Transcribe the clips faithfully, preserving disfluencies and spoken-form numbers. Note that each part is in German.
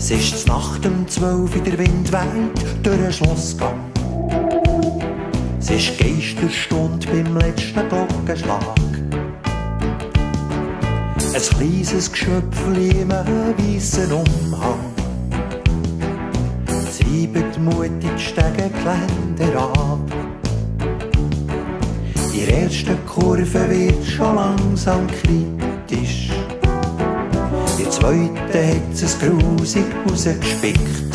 Es ist Nacht um zwölf, der Wind weht durch den Schlossgang. Es ist Geisterstunde beim letzten Glockenschlag. Ein kleines Geschöpfli im weissen Umhang treibt mutig die Stegengeländer ab. Die erste Kurve wird schon langsam kritisch. Die zweite hat es grusig rausgespickt.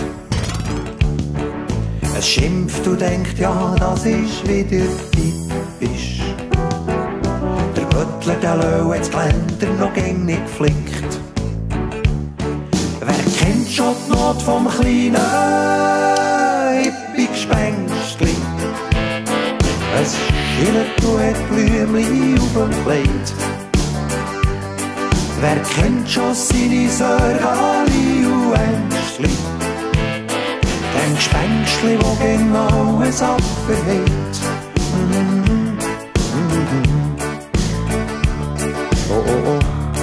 Es schimpft und denkt, ja, das ist wieder typisch. Der Göttler, der Löwe, hat das Geländer noch gäng nicht geflickt. Wer kennt schon die Not vom kleinen Hippie-Gespenstli? Es schillert und hat Blümchen auf dem Kleid. Wer kennt schon seine Sorgali und Ängstli? Den Gespenstli, wo gegen alles abverhält. Mm-hmm. Mm-hmm. Oh, oh, oh.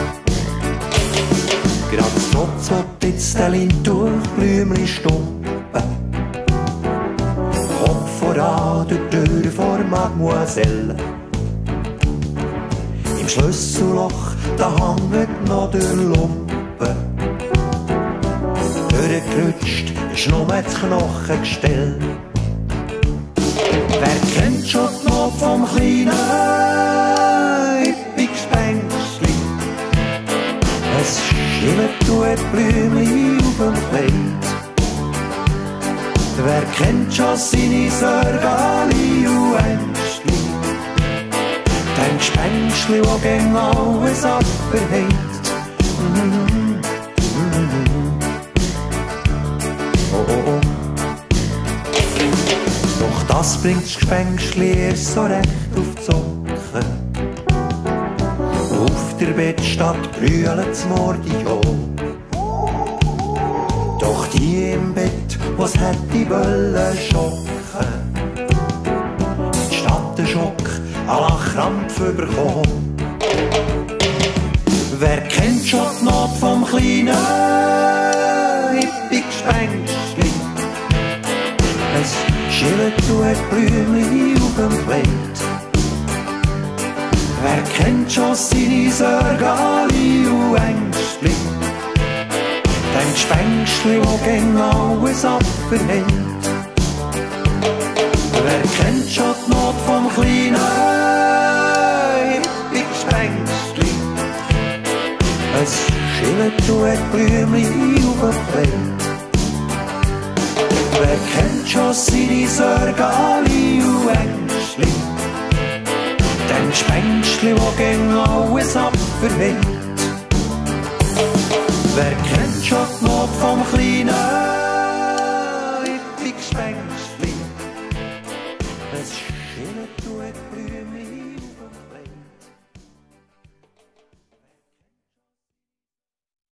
Gerade das Trotz, wo die Pitzdelin durch Blümchen stumpen. Kopf voran durch die Tür vor Mademoiselle. Im Schlüsselloch, da hängt noch der Lumpen. Durchgerutscht ist nur das Knochengestell. Wer kennt schon die Not vom kleinen Hippie-Gespenstli? Es schillert und hat Blümchen auf dem Kleid. Wer kennt schon seine Sorgali und Ängstli? Den Gespenstli, wo gegen alles abverhält. Mm-hmm. Mm-hmm. Oh, oh, oh. Doch das bringt das Gespenstli erst so recht auf die Socken. Auf der Bettstatt brüllt das Mordion. Doch die im Bett, was hätte wollen schocken, statt der Schock à la Krampf überkommen. Wer kennt schon die Not vom kleinen Hippie-Gespenstli? Es schillert und hat Blümchen auf dem Kleid. Wer kennt schon seine Sorgali und Ängstli? Den Gespenstli, wo gegen alles abverhält. Wer kennt schon die Not vom kleinen Hippie-Gespenstli? Es schillert und hat Blümchen auf dem Kleid. Wer kennt schon seine Sorgali und Ängstli? Den Gespenstli, wo gegen alles abverhält. Wer kennt schon die Not vom kleinen